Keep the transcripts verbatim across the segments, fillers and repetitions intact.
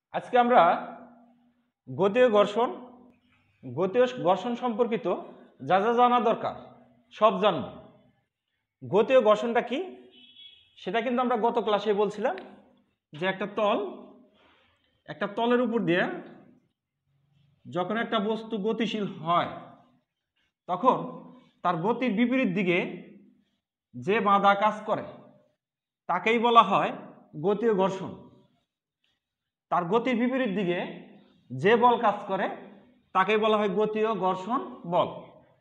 আজকে আমরা গতীয় ঘর্ষণ গতীয় ঘর্ষণ সম্পর্কিত যা যা জানা দরকার সব জানব। গতীয় ঘর্ষণটা কি সেটা কিন্তু আমরা গত ক্লাসে বলছিলাম যে একটা তল একটা তলের উপর দিয়ে যখন একটা বস্তু গতিশীল হয় তখন তার গতির বিপরীত দিকে যে বাধা কাজ করে তাকেই বলা হয় গতীয় ঘর্ষণ। তার গতির বিপরীত দিকে যে বল কাজ করে তাকেই বলা হয় গতীয় ঘর্ষণ বল।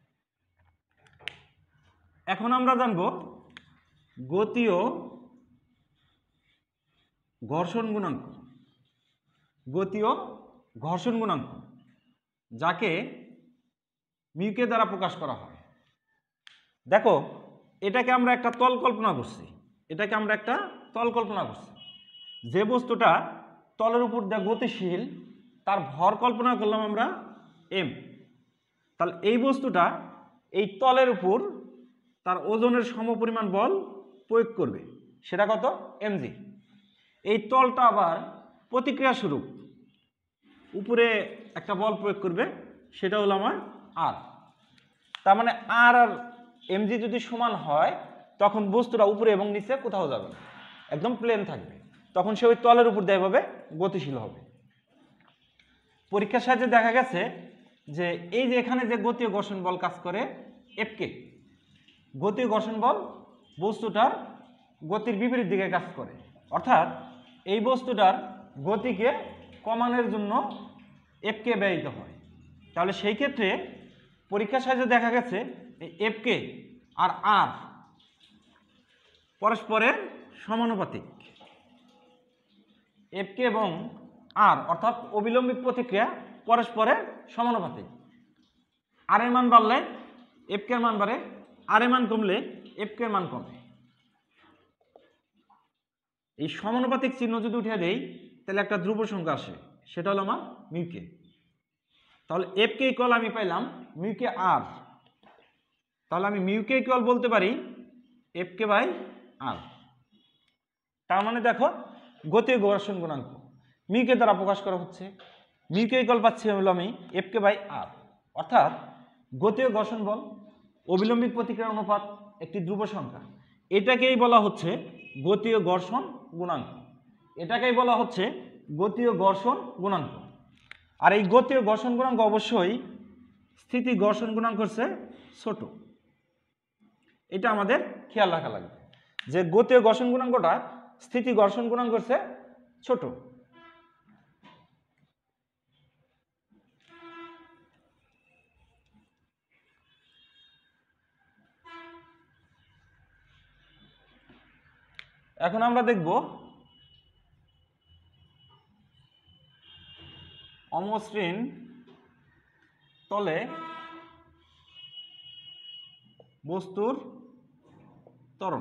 এখন আমরা জানব গতীয় ঘর্ষণ গুণাঙ্ক। গতীয় ঘর্ষণ গুণাঙ্ক যাকে মিউকে দ্বারা প্রকাশ করা হয়। দেখো, এটাকে আমরা একটা তল কল্পনা করছি এটাকে আমরা একটা তল কল্পনা করছি যে বস্তুটা তলের উপর দিয়ে গতিশীল তার ভর কল্পনা করলাম আমরা এম। তাহলে এই বস্তুটা এই তলের উপর তার ওজনের সমপরিমাণ বল প্রয়োগ করবে, সেটা কত? এমজি। এই তলটা আবার প্রতিক্রিয়া স্বরূপ উপরে একটা বল প্রয়োগ করবে, সেটা হলো আমার আর। তার মানে আর আর এমজি যদি সমান হয় তখন বস্তুটা উপরে এবং নিচে কোথাও যাবে না, একদম প্লেন থাকবে। তখন সে ওই তলের উপর দিয়ে এভাবে গতিশীল হবে। পরীক্ষার সাহায্যে দেখা গেছে যে এই যে এখানে যে গতীয় ঘর্ষণ বল কাজ করে এফকে, গতীয় ঘর্ষণ বল বস্তুটার গতির বিপরীত দিকে কাজ করে, অর্থাৎ এই বস্তুটার গতিকে কমানোর জন্য এফকে ব্যবহৃত হয়। তাহলে সেই ক্ষেত্রে পরীক্ষার সাহায্যে দেখা গেছে এই এফকে আর আর পরস্পরের সমানুপাতিক। এফকে এবং আর অর্থাৎ অবিলম্বিত প্রতিক্রিয়া পরস্পরের সমানুপাতিক। আর এর মান বাড়লে এফকে এর মান বাড়ে, আর এর মান কমলে এফকে এর মান কমে। এই সমানুপাতিক চিহ্ন যদি উঠে দেই তাহলে একটা ধ্রুব সংখ্যা আসে, সেটা হলো আমার মিউকে। তাহলে এফকে ইকুয়াল আমি পাইলাম মিউকে আর। তাহলে আমি মিউকে ইকুয়াল বলতে পারি এফকে বাই আর। তার মানে দেখো গতীয় ঘর্ষণ গুণাঙ্ক মিউকে দ্বারা প্রকাশ করা হচ্ছে। মিউকে ইকুয়াল পাচ্ছি হলো আমি এফকে বাই আর, অর্থাৎ গতীয় ঘর্ষণ বল অবিলম্বিত প্রতিক্রিয়া অনুপাত একটি ধ্রুব সংখ্যা। এটাকেই বলা হচ্ছে গতীয় ঘর্ষণ গুণাঙ্ক। এটাকেই বলা হচ্ছে গতীয় ঘর্ষণ গুণাঙ্ক। আর এই গতীয় ঘর্ষণ গুণাঙ্ক অবশ্যই স্থিতি ঘর্ষণ গুণাঙ্ক হচ্ছে ছোট। এটা আমাদের খেয়াল রাখা লাগবে যে গতীয় ঘর্ষণ গুণাঙ্কটা স্থিতি ঘর্ষণ গুণাঙ্ক হচ্ছে ছোট। এখন আমরা দেখব অমসৃণ তলে বস্তুর ত্বরণ।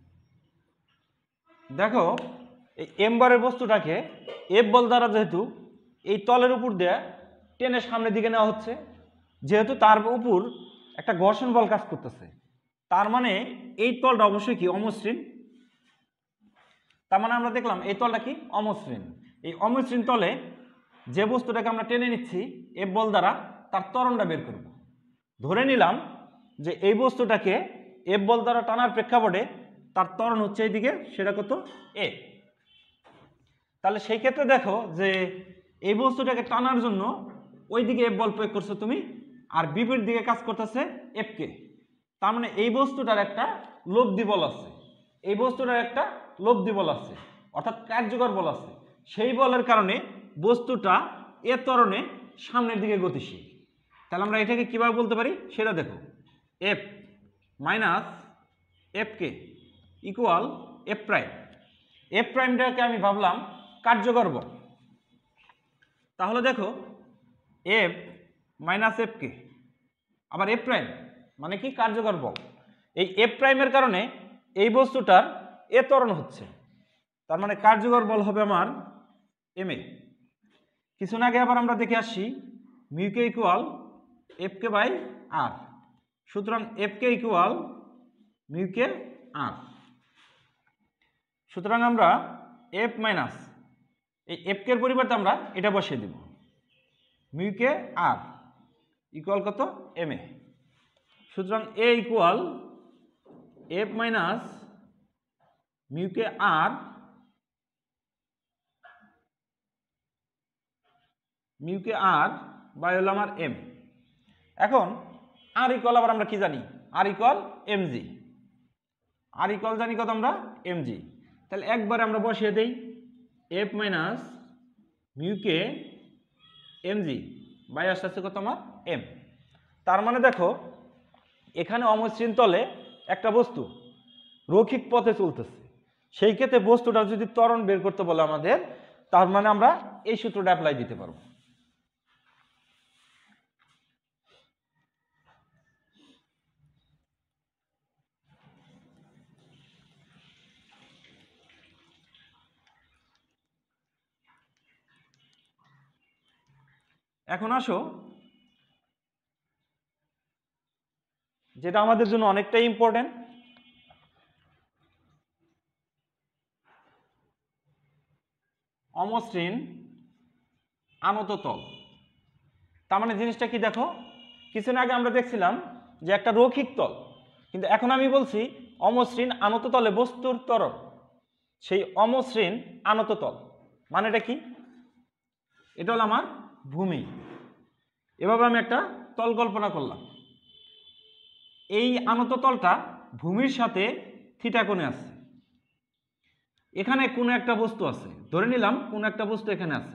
দেখো এই এম বারের বস্তুটাকে এফ বল দ্বারা যেহেতু এই তলের উপর দিয়ে টেনে সামনের দিকে নেওয়া হচ্ছে, যেহেতু তার উপর একটা ঘর্ষণ বল কাজ করতেছে, তার মানে এই তলটা অবশ্যই কি অমসৃণ। তার মানে আমরা দেখলাম এই তলটা কি অমসৃণ। এই অমসৃণ তলে যে বস্তুটাকে আমরা টেনে নিচ্ছি এফ বল দ্বারা তার ত্বরণটা বের করব। ধরে নিলাম যে এই বস্তুটাকে এফ বল দ্বারা টানার প্রেক্ষাপটে তার ত্বরণ হচ্ছে এইদিকে, সেটা কত? এ। তাহলে সেই ক্ষেত্রে দেখো যে এই বস্তুটাকে টানার জন্য ওই দিকে এফ বল প্রয়োগ করছো তুমি, আর বিপরীত দিকে কাজ করতেছে এফকে। তার মানে এই বস্তুটার একটা লব্ধি বল আছে, এই বস্তুটার একটা লব্ধি বল আছে, অর্থাৎ কার্যকর বল আছে। সেই বলের কারণে বস্তুটা এ ত্বরণে সামনের দিকে গতিশীল। তাহলে আমরা এটাকে কিভাবে বলতে পারি সেটা দেখো, F minus F K equal F prime. F প্রাইমটাকে আমি ভাবলাম কার্যকর বল। তাহলে দেখো এফ মাইনাস এফ কে আবার এফ প্রাইম মানে কি? কার্যকর বল। এই এফ প্রাইমের কারণে এই বস্তুটার এ ত্বরণ হচ্ছে, তার মানে কার্যকর বল হবে আমার এম এ। কিছু আগে আবার আমরা দেখে আসছি mu K equal F K by R, সুতরাং F K equal mu K R. সুতরাং আমরা এফ মাইনাস এই এফ কে এর পরিবর্তে আমরা এটা বসিয়ে দিব, মিউ কে আর ইকুয়াল কত এম এ। সুতরাং A equal F minus mu K R mu K R by হলো আমার এম। এখন আর ইকুয়াল আবার আমরা কি জানি, R equal M G, R equal জানি কত আমরা এম জি। তাহলে একবারে আমরা বসিয়ে দেই F minus mu K M G by আসতে আসছে কত আমার এম। তার মানে দেখো এখানে অমসৃণ তলে একটা বস্তু রৈখিক পথে চলতেছে, সেই ক্ষেত্রে বস্তুটা যদি ত্বরণ বের করতে বলে আমাদের, তার মানে আমরা এই সূত্রটা অ্যাপ্লাই দিতে পারবো। এখন আসো যেটা আমাদের জন্য অনেকটাই ইম্পর্টেন্ট, অমসৃণ আনত তল। তার মানে জিনিসটা কি দেখো, কিছুদিন আগে আমরা দেখছিলাম যে একটা রৈখিক তল, কিন্তু এখন আমি বলছি অমসৃণ আনত তলে বস্তুর ত্বরণ, সেই অমসৃণ আনত তল মানেটা কি, এটা হলো আমার ভূমি। এভাবে আমি একটা তল কল্পনা করলাম, এই আনত তলটা ভূমির সাথে থিটা কোণে আছে, এখানে কোনো একটা বস্তু আছে, ধরে নিলাম কোনো একটা বস্তু এখানে আছে,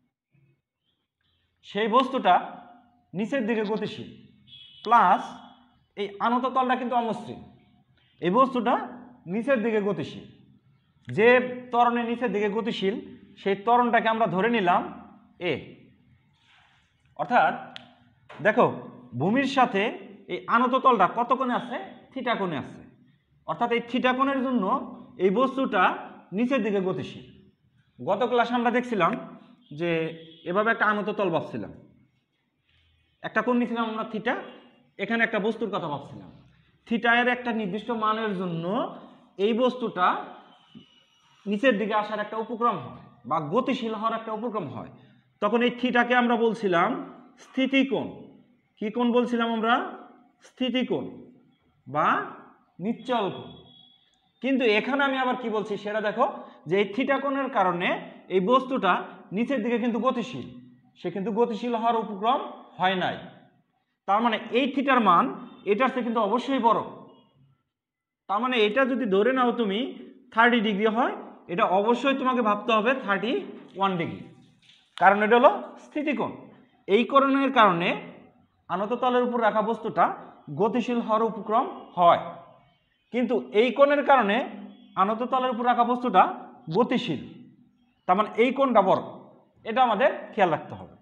সেই বস্তুটা নিচের দিকে গতিশীল, প্লাস এই আনত তলটা কিন্তু অমসৃণ, এই বস্তুটা নিচের দিকে গতিশীল। যে ত্বরণে নিচের দিকে গতিশীল সেই ত্বরণটাকে আমরা ধরে নিলাম এ। অর্থাৎ দেখো ভূমির সাথে এই আনত তলটা কত কোণে আছে, থিটা কোণে আছে। অর্থাৎ এই থিটা কোণের জন্য এই বস্তুটা নিচের দিকে গতিশীল। গত ক্লাসে আমরা দেখছিলাম যে এভাবে একটা আনত তল ভাবছিলাম, একটা কোণ নিয়েছিলাম আমরা থিটা, এখানে একটা বস্তুর কথা ভাবছিলাম। থিটা এর একটা নির্দিষ্ট মানের জন্য এই বস্তুটা নিচের দিকে আসার একটা উপক্রম হয় বা গতিশীল হওয়ার একটা উপক্রম হয়, তখন এই থিটাকে আমরা বলছিলাম স্থিতিকোণ। কি কোণ বলছিলাম আমরা? স্থিতিকোণ বা নিশ্চল কোণ। কিন্তু এখানে আমি আবার কি বলছি সেটা দেখো, যে এই থিটা কোণের কারণে এই বস্তুটা নিচের দিকে কিন্তু গতিশীল, সে কিন্তু গতিশীল হওয়ার উপক্রম হয় নাই। তার মানে এই থিটার মান এটার চেয়ে কিন্তু অবশ্যই বড়। তার মানে এটা যদি ধরে নাও তুমি থার্টি ডিগ্রি হয়, এটা অবশ্যই তোমাকে ভাবতে হবে থার্টি ওয়ান ডিগ্রি, কারণ এটা হলো স্থিতিকোণ। এই কোণের কারণে আনত তলের উপর রাখা বস্তুটা গতিশীল হওয়ার উপক্রম হয়, কিন্তু এই কোণের কারণে আনত তলের উপর রাখা বস্তুটা গতিশীল। তার মানে এই কোণটা বড়, এটা আমাদের খেয়াল রাখতে হবে।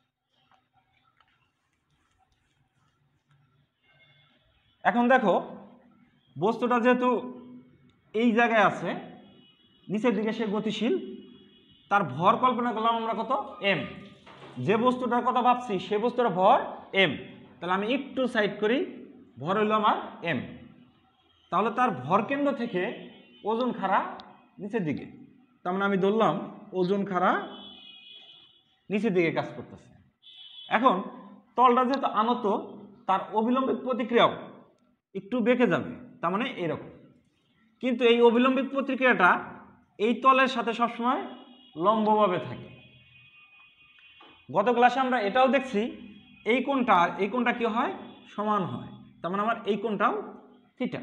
এখন দেখো বস্তুটা যেহেতু এই জায়গায় আছে, নিচের দিকে সে গতিশীল, তার ভর কল্পনা করলাম আমরা কত এম। যে বস্তুটার কথা ভাবছি সে বস্তুটার ভর এম, তাহলে আমি একটু সাইড করি, ভর হইল আমার এম। তাহলে তার ভর কেন্দ্র থেকে ওজন খাড়া নিচের দিকে, তার মানে আমি ধরলাম ওজন খাড়া নিচের দিকে কাজ করতেছে। এখন তলটা যেহেতু আনত, তার অবিলম্বিক প্রতিক্রিয়াও একটু বেঁকে যাবে, তার মানে এরকম। কিন্তু এই অবিলম্বিক প্রতিক্রিয়াটা এই তলের সাথে সবসময় লম্বভাবে থাকে। গত ক্লাসে আমরা এটাও দেখছি, এই কোণটা এই কোণটা কি হয়, সমান হয়, তার মানে আমার এই কোণটাও থিটা।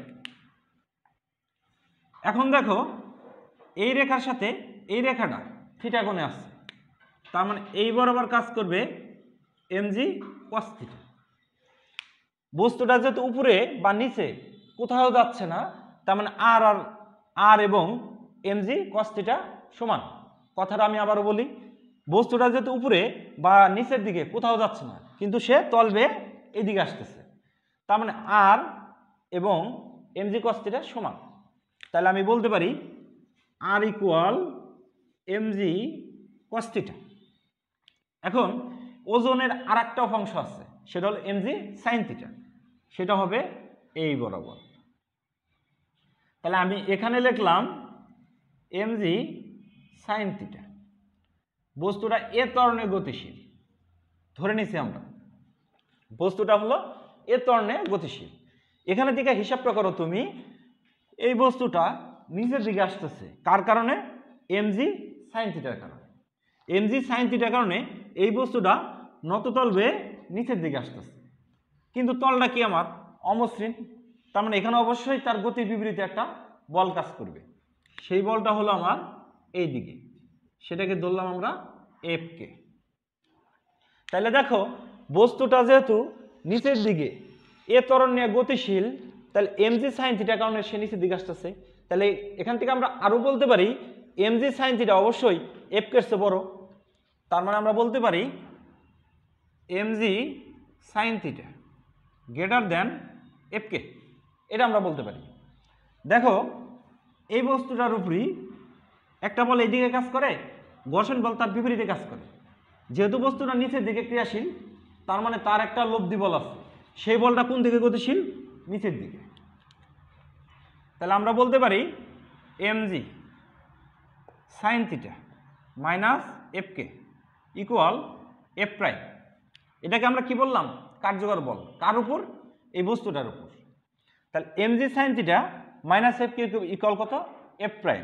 এখন দেখো এই রেখার সাথে এই রেখাটা থিটা কোণে আসছে, তার মানে এই বরাবর কাজ করবে এমজি কস থিটা। বস্তুটা যেহেতু উপরে বা নিচে কোথাও যাচ্ছে না, তার মানে আর আর আর এবং এমজি কস থিটা সমান। কথাটা আমি আবারও বলি, বস্তুটা যেহেতু উপরে বা নিচের দিকে কোথাও যাচ্ছে না, কিন্তু সে তল বেয়ে এদিকে আসতেছে, তার মানে আর এবং এমজি কস থিটা সমান। তাহলে আমি বলতে পারি R equal M G cos theta. এখন ওজনের আর একটা অংশ আছে, সেটা হলো এমজি সাইন থিটা, সেটা হবে এই বরাবর। তাহলে আমি এখানে লিখলাম এমজি সাইন থিটা। বস্তুটা এ ত্বরণে গতিশীল, ধরে নিছি আমরা বস্তুটা হলো এ ত্বরণে গতিশীল। এখানে থেকে হিসাবটা করো তুমি, এই বস্তুটা নিচের দিকে আসতেছে কার কারণে? এমজি সাইন থিটার কারণে। এমজি সাইন থিটার কারণে এই বস্তুটা নততল বেয়ে নিচের দিকে আসতেছে, কিন্তু তলটা কি আমার অমসৃণ, তার মানে এখানে অবশ্যই তার গতির বিপরীতে একটা বল কাজ করবে। সেই বলটা হলো আমার এই দিকে, সেটাকে ধরলাম আমরা এফ কে। তাহলে দেখো বস্তুটা যেহেতু নিচের দিকে এ ত্বরণ নিয়ে গতিশীল, তাহলে এমজি সাইন থিটার কারণে সে নিচের দিকে আসতেছে। তাহলে এখান থেকে আমরা আরো বলতে পারি এমজি সাইন থিটা অবশ্যই এফ কে এর চেয়ে বড়। তার মানে আমরা বলতে পারি M G sine theta greater than F K, এটা আমরা বলতে পারি। দেখো এই বস্তুটার উপরই একটা বল এইদিকে কাজ করে, ঘর্ষণ বল তার বিপরীতে কাজ করে। যেহেতু বস্তুটা নিচের দিকে ক্রিয়াশীল, তার মানে তার একটা লব্ধি বল আছে, সেই বলটা কোন দিকে গতিশীল? নিচের দিকে। তাহলে আমরা বলতে পারি M G sine theta minus F K equal F prime. এটাকে আমরা কি বললাম? কার্যকর বল। কার উপর? এই বস্তুটার উপর। তাহলে M G sine theta minus F K equal কত? F prime.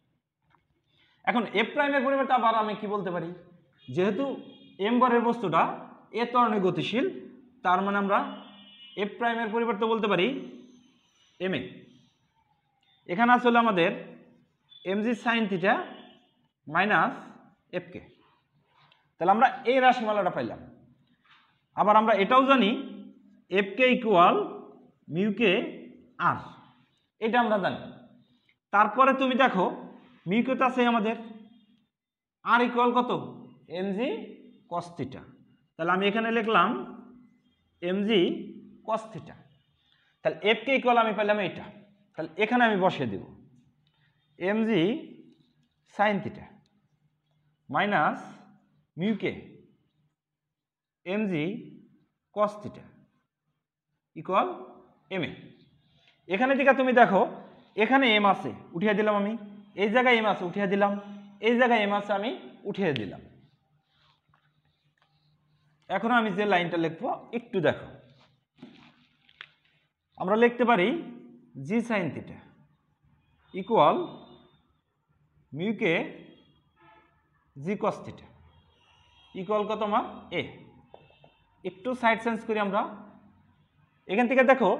এখন এফ প্রাইমের পরিবর্তে আবার আমি কি বলতে পারি? যেহেতু এম বরের বস্তুটা এ ত্বরণে গতিশীল, তার মানে আমরা এফ প্রাইমের পরিবর্তে বলতে পারি এম এ। এখানে আসলে আমাদের M G sine theta minus F K. তাহলে আমরা এই রাশিমালাটা পাইলাম। আবার আমরা এটাও জানি F K equal mu K R, এটা আমরা জানি। তারপরে তুমি দেখো মিউ কে তো আছে আমাদের, আর ইকুয়াল কত? M G cos theta. তাহলে আমি এখানে লিখলাম এমজি কস থিটা। তাহলে এফ কে ইকুয়াল আমি পেলাম এইটা। তাহলে এখানে আমি বসিয়ে দেব M G sine theta minus mu K M G cos theta equal M A. এখানে থেকে তুমি দেখো এখানে এম আছে, উঠিয়ে দিলাম আমি। এই জায়গায় এম আছে, উঠিয়ে দিলাম। এই জায়গায় এম আছে, আমি উঠিয়ে দিলাম। এখন আমি যে লাইনটা লিখবো একটু দেখো। আমরা লিখতে পারি G sine theta equal mu K G cos theta equal কত আমার এ। একটু সাইড চেঞ্জ করি আমরা। এখান থেকে দেখো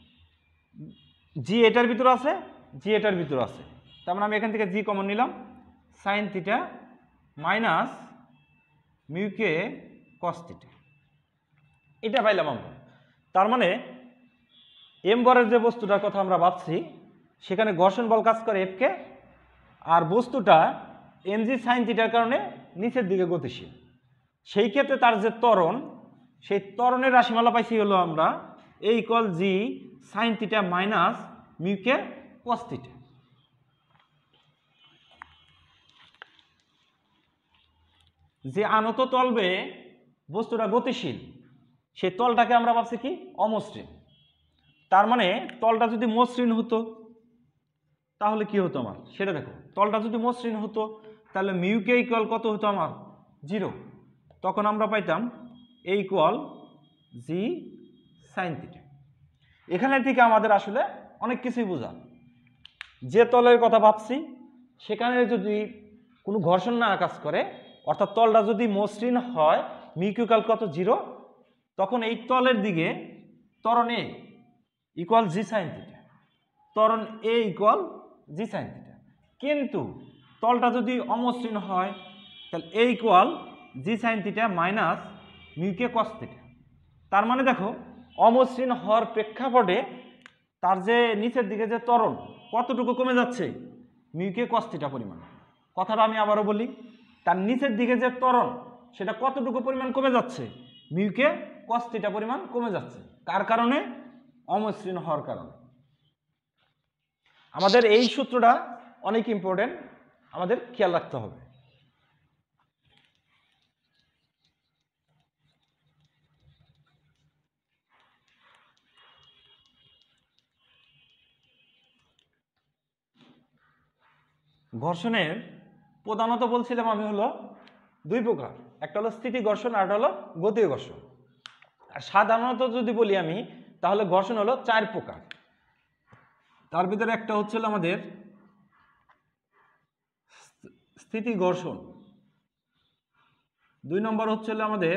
জি এটার ভিতরে আছে, জি এটার ভিতরে আছে, তার মানে আমি এখান থেকে জি কমন নিলাম। Sine theta minus mu K cos theta, এটা পাইলাম আমরা। তার মানে এম বরের যে বস্তুটার কথা আমরা ভাবছি, সেখানে ঘর্ষণ বল কাজ করে এফ কে, আর বস্তুটা এমজি সাইন থিটার কারণে নিচের দিকে গতিশীল। সেই ক্ষেত্রে তার যে ত্বরণ, সেই ত্বরণের রাশিমালা পাইছি হলো আমরা A equal G sine theta minus mu K cos theta. যে আনত তলবে বস্তুটা গতিশীল, সেই তলটাকে আমরা ভাবছি কি অমসৃণ। তার মানে তলটা যদি মসৃণ হতো তাহলে কি হতো আমার সেটা দেখো। তলটা যদি মসৃণ হতো তাহলে মিউ কে ইকুয়াল কত হতো আমার? জিরো। তখন আমরা পাইতাম A equal G sine theta. এখানে থেকে আমাদের আসলে অনেক কিছুই বোঝা। যে তলের কথা ভাবছি সেখানে যদি কোনো ঘর্ষণ না কাজ করে, অর্থাৎ তলটা যদি মসৃণ হয়, মিউ কে ইকুয়াল কত? জিরো। তখন এই তলের দিকে ত্বরণ A equal G sine theta, ত্বরণ A equal G sine theta. কিন্তু তলটা যদি অমসৃণ হয় তাহলে A equal G sine theta minus mu K cos theta. তার মানে দেখো অমসৃণ হওয়ার প্রেক্ষাপটে তার যে নিচের দিকে যে ত্বরণ কতটুকু কমে যাচ্ছে? মিউ কে কস থিটা পরিমাণ। কথাটা আমি আবারও বলি, তার নিচের দিকে যে ত্বরণ সেটা কতটুকু পরিমাণ কমে যাচ্ছে? মিউ কে কস থিটা পরিমাণ কমে যাচ্ছে। কার কারণে? অমসৃণ হওয়ার কারণে। আমাদের এই সূত্রটা অনেক ইম্পর্টেন্ট, আমাদের খেয়াল রাখতে হবে। ঘর্ষণের প্রধানত বলছিলাম আমি হলো দুই প্রকার, একটা হলো স্থিতি ঘর্ষণ আর একটা হলো গতীয় ঘর্ষণ। আর সাধারণত যদি বলি আমি তাহলে ঘর্ষণ হলো চার প্রকার। তার ভিতরে একটা হচ্ছে আমাদের স্থিতি ঘর্ষণ, দুই নম্বর হচ্ছে আমাদের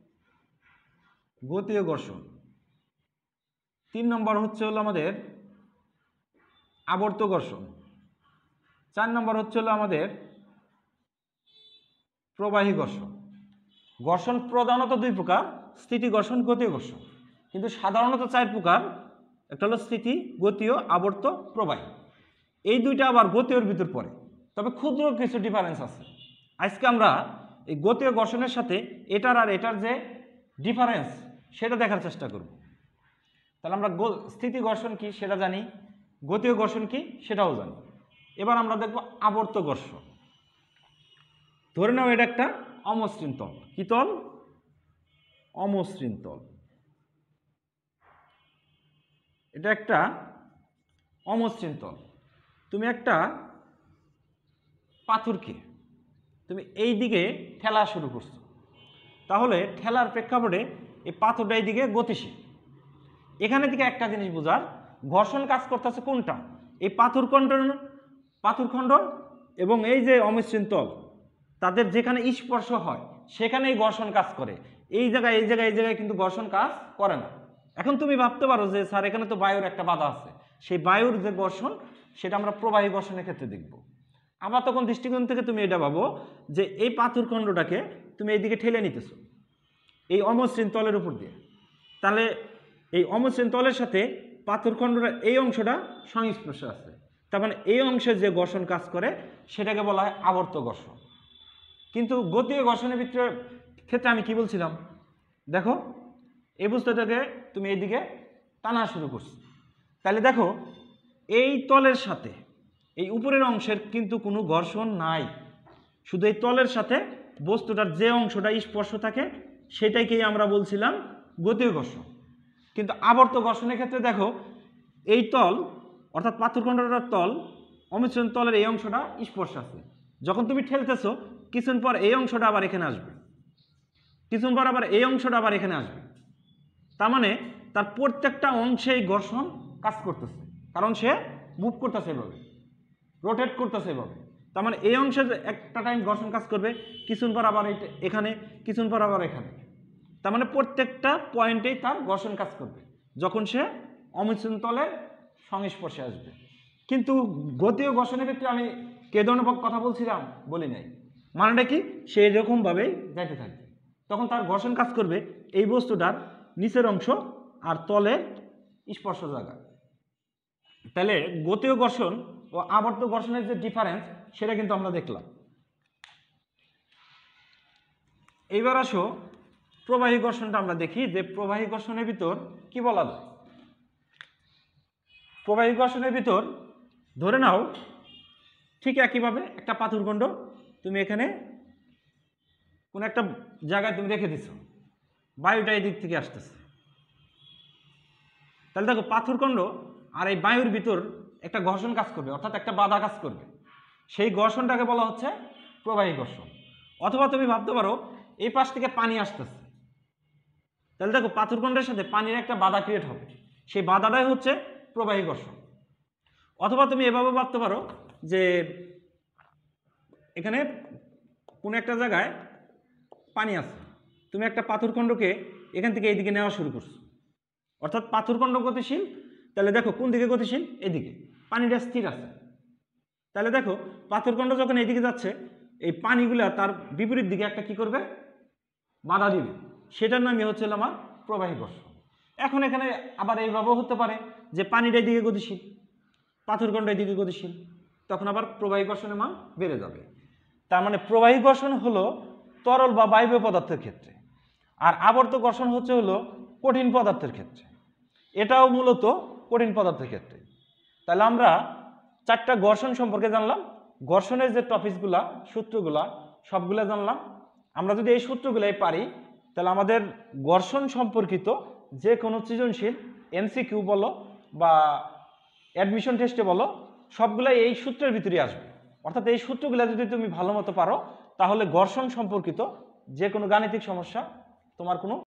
গতীয় ঘর্ষণ, তিন নম্বর হচ্ছে হলো আমাদের আবর্ত ঘর্ষণ, চার নম্বর হচ্ছে হলো আমাদের প্রবাহী ঘর্ষণ। ঘর্ষণ প্রধানত দুই প্রকার, স্থিতি ঘর্ষণ, গতীয় ঘর্ষণ, কিন্তু সাধারণত চার প্রকার, একটা হলো স্থিতি, গতীয়, আবর্ত, প্রবাহী। এই দুইটা আবার গতীয়র ভিতর পড়ে, তবে ক্ষুদ্র কিছু ডিফারেন্স আছে। আজকে আমরা এই গতীয় ঘর্ষণের সাথে এটার আর এটার যে ডিফারেন্স সেটা দেখার চেষ্টা করব। তাহলে আমরা স্থিতি ঘর্ষণ কি সেটা জানি, গতীয় ঘর্ষণ কি সেটাও জানি। এবার আমরা দেখব আবর্ত ঘর্ষণ। ধরে নাও এটা একটা অমসৃণ তল। কি তল? অমসৃণ তল। এটা একটা অমসৃণ তল। তুমি একটা পাথরকে তুমি এই দিকে ঠেলা শুরু করছো, তাহলে ঠেলার প্রেক্ষাপটে এই পাথরটা এই দিকে গতিশীল। এখানে থেকে একটা জিনিস বোঝার, ঘর্ষণ কাজ করতেছে কোনটা? এই পাথরখণ্ড পাথরখণ্ড এবং এই যে অমসৃণ তল, তাদের যেখানে স্পর্শ হয় সেখানেই ঘর্ষণ কাজ করে। এই জায়গায় এই জায়গায় এই জায়গায় কিন্তু ঘর্ষণ কাজ করে না। এখন তুমি ভাবতে পারো যে স্যার এখানে তো বায়ুর একটা বাধা আছে, সেই বায়ুর যে ঘর্ষণ সেটা আমরা প্রবাহী ঘর্ষণের ক্ষেত্রে দেখব। আবার তখন দৃষ্টিকোণ থেকে তুমি এটা ভাবো যে এই পাথরখণ্ডটাকে তুমি এইদিকে ঠেলে নিতেছো এই অমসৃণ তলের উপর দিয়ে, তাহলে এই অমসৃণ তলের সাথে পাথরখণ্ডটা এই অংশটা সংস্পর্শে আছে, তার মানে এই অংশে যে ঘর্ষণ কাজ করে সেটাকে বলা হয় আবর্ত ঘর্ষণ। কিন্তু গতীয় ঘর্ষণের ভিতরে ক্ষেত্রে আমি কি বলছিলাম, দেখো এই বস্তুটাকে তুমি এইদিকে টানা শুরু করছো, তাহলে দেখো এই তলের সাথে এই উপরের অংশের কিন্তু কোনো ঘর্ষণ নাই, শুধু এই তলের সাথে বস্তুটার যে অংশটা স্পর্শ থাকে সেটাকেই আমরা বলছিলাম গতীয় ঘর্ষণ। কিন্তু আবর্ত ঘর্ষণের ক্ষেত্রে দেখো এই তল অর্থাৎ পাথরখণ্ডটার তল অমসৃণ তলের এই অংশটা স্পর্শ আছে, যখন তুমি ঠেলতেছো কিছুক্ষণ পর এই অংশটা আবার এখানে আসবে, কিছুক্ষণ পর আবার এই অংশটা আবার এখানে আসবে, তার মানে তার প্রত্যেকটা অংশেই ঘর্ষণ কাজ করতেছে, কারণ সে মুভ করতেছে এভাবে, রোটেট করতেছে এভাবে। তার মানে এই অংশে একটা টাইম ঘর্ষণ কাজ করবে, কিছুক্ষণ পর আবার এখানে, কিছুক্ষণ পর আবার এখানে, তার মানে প্রত্যেকটা পয়েন্টেই তার ঘর্ষণ কাজ করবে যখন সে অমসৃণ তলের সংস্পর্শে আসবে। কিন্তু গতীয় ঘর্ষণের ক্ষেত্রে আমি কে ধরনের কথা বলছিলাম বলি নাই, মানেটা কি সে এরকমভাবেই যাইতে থাকবে, তখন তার ঘর্ষণ কাজ করবে এই বস্তুটার নিচের অংশ আর তলের স্পর্শ জায়গা। তাহলে গতীয় ঘর্ষণ ও আবর্ত ঘর্ষণের যে ডিফারেন্স সেটা কিন্তু আমরা দেখলাম। এইবার আসো প্রবাহী ঘর্ষণটা আমরা দেখি যে প্রবাহী ঘর্ষণের ভিতর কি বলা যায়। প্রবাহী ঘর্ষণের ভিতর ধরে নাও ঠিক একইভাবে একটা পাথরখণ্ড তুমি এখানে কোন একটা জায়গায় তুমি রেখে দিছো, বায়ুটা এই দিক থেকে আসতেছে, তাহলে দেখো পাথরখণ্ড আর এই বায়ুর ভিতর একটা ঘর্ষণ কাজ করবে, অর্থাৎ একটা বাধা কাজ করবে, সেই ঘর্ষণটাকে বলা হচ্ছে প্রবাহী ঘর্ষণ। অথবা তুমি ভাবতে পারো এই পাশ থেকে পানি আসতেছে, তাহলে দেখো পাথরখণ্ডের সাথে পানির একটা বাধা ক্রিয়েট হবে, সেই বাধাটাই হচ্ছে প্রবাহী ঘর্ষণ। অথবা তুমি এভাবে ভাবতে পারো যে এখানে কোনো একটা জায়গায় পানি আছে, তুমি একটা পাথরখণ্ডকে এখান থেকে এইদিকে নেওয়া শুরু করছো, অর্থাৎ পাথরখণ্ড গতিশীল, তাহলে দেখো কোন দিকে গতিশীল, এদিকে, পানিটা স্থির আছে, তাহলে দেখো পাথরখণ্ড যখন এইদিকে যাচ্ছে এই পানিগুলা তার বিপরীত দিকে একটা কি করবে, বাধা দিবে, সেটার নামই হচ্ছে আমার প্রবাহী ঘর্ষণ। এখন এখানে আবার এইভাবেও হতে পারে যে পানিটা এদিকে গতিশীল, পাথরখণ্ড এদিকে গতিশীল, তখন আবার প্রবাহী ঘর্ষণের মান বেড়ে যাবে। তার মানে প্রবাহী ঘর্ষণ হলো তরল বা বায়বীয় পদার্থের ক্ষেত্রে, আর আবর্ত ঘর্ষণ হচ্ছে হলো কঠিন পদার্থের ক্ষেত্রে, এটাও মূলত কঠিন পদার্থের ক্ষেত্রে। তাহলে আমরা চারটা ঘর্ষণ সম্পর্কে জানলাম, ঘর্ষণের যে টপিকসগুলা সূত্রগুলা সবগুলা জানলাম। আমরা যদি এই সূত্রগুলাই পারি তাহলে আমাদের ঘর্ষণ সম্পর্কিত যে কোনো সৃজনশীল এমসিকিউ বলো বা অ্যাডমিশন টেস্টে বলো সবগুলাই এই সূত্রের ভিতরে আসবে। অর্থাৎ এই সূত্রগুলো যদি তুমি ভালো মতো পারো তাহলে ঘর্ষণ সম্পর্কিত যে কোনো গাণিতিক সমস্যা তোমার কোনো